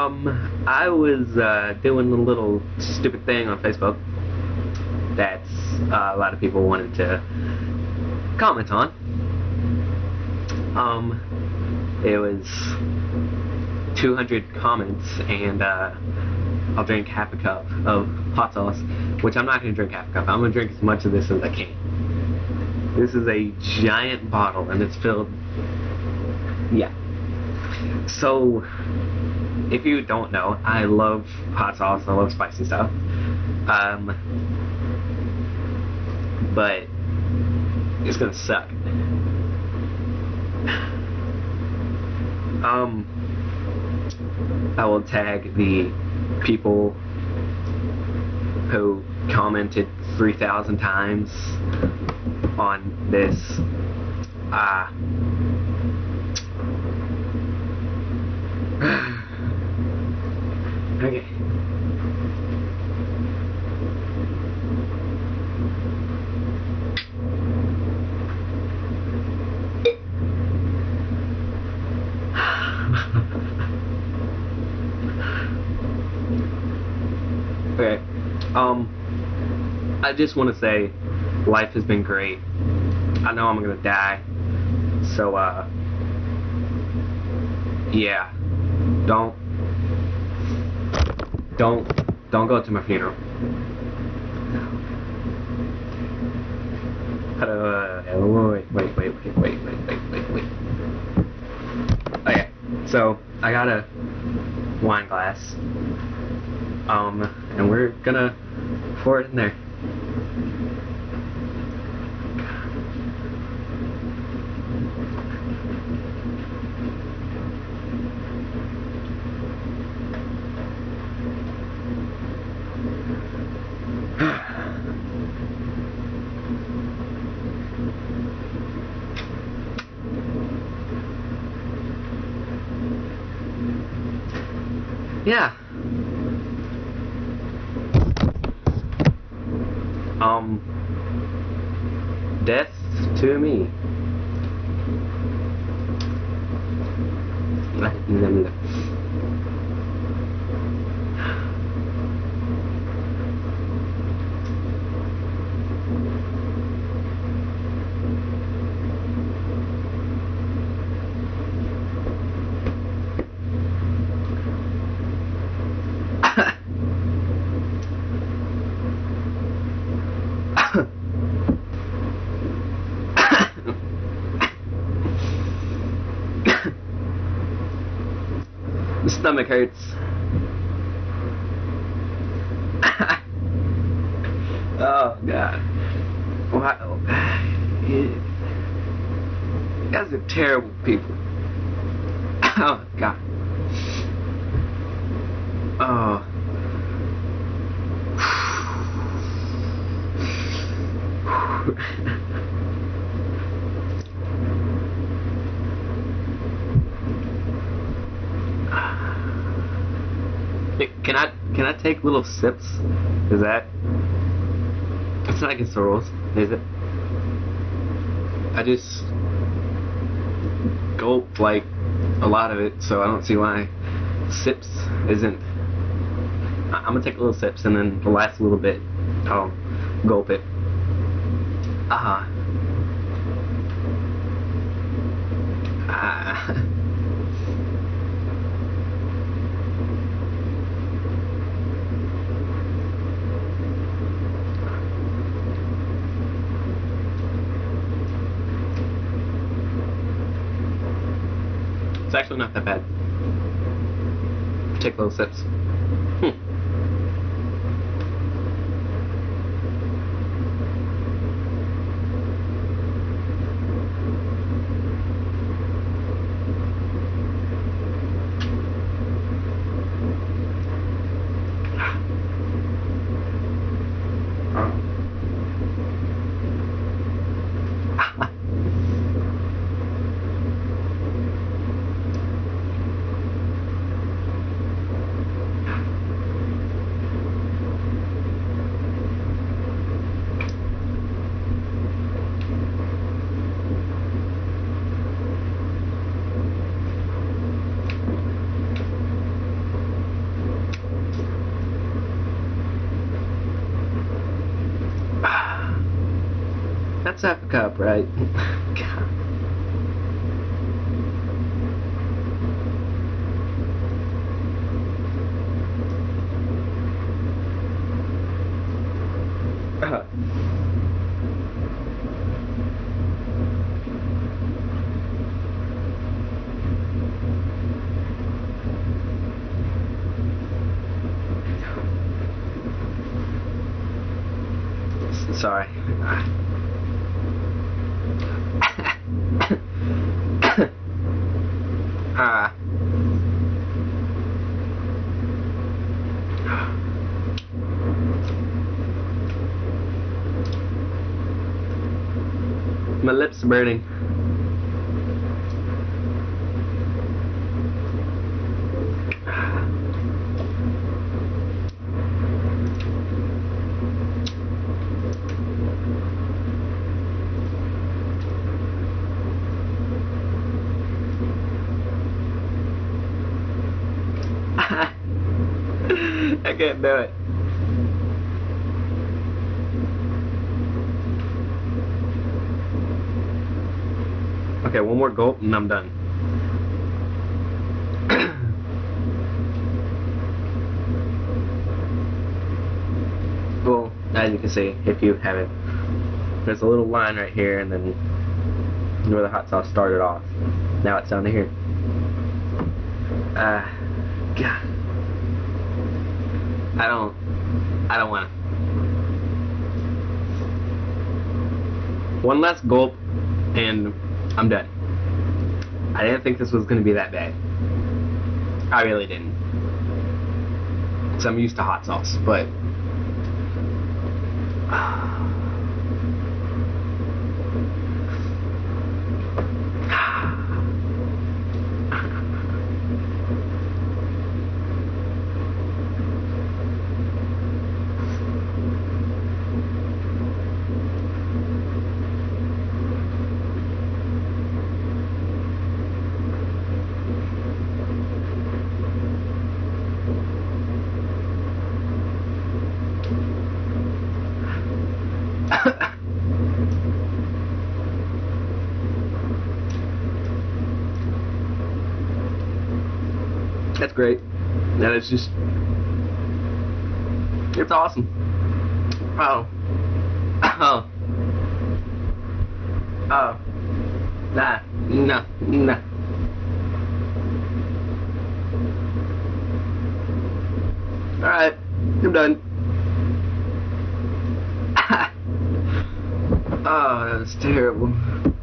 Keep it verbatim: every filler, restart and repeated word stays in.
Um, I was uh, doing a little stupid thing on Facebook that uh, a lot of people wanted to comment on. Um, it was two hundred comments, and uh, I'll drink half a cup of hot sauce, which I'm not going to drink half a cup. I'm going to drink as much of this as I can. This is a giant bottle, and it's filled. Yeah. So, if you don't know, I love hot sauce. I love spicy stuff. Um, but it's gonna suck. Um, I will tag the people who commented three thousand times on this. Ah. Uh, okay. Okay. Um, I just want to say life has been great. I know I'm gonna die. So, uh, yeah. Don't, don't, don't go to my funeral. Uh, wait, wait, wait, wait, wait, wait, wait, wait, wait. Okay, so I got a wine glass. Um, and we're gonna pour it in there. Yeah. Um, death to me. The stomach hurts. Oh God! Wow, you guys are terrible people. Oh God! Oh. Can I can I take little sips? Is that? It's not against the rules, is it? I just gulp like a lot of it, so I don't see why sips isn't. I I'm gonna take little sips, and then the last little bit I'll gulp it. Ah. Ah. It's actually not that bad. Take little sips. Hmm. That's half a cup, right? God. Uh. Sorry. Ah. My lips are burning. I can't do it. Okay, one more gulp and I'm done. Well, as you can see, if you haven't, there's a little line right here and then where the hot sauce started off. Now it's down to here. Uh, God. I don't, I don't want to. One last gulp and I'm done. I didn't think this was going to be that bad. I really didn't. Because I'm used to hot sauce, but... That's great. That is just... It's awesome. Oh. Oh. Oh. Nah. No. No. Alright. I'm done. Oh, that was terrible.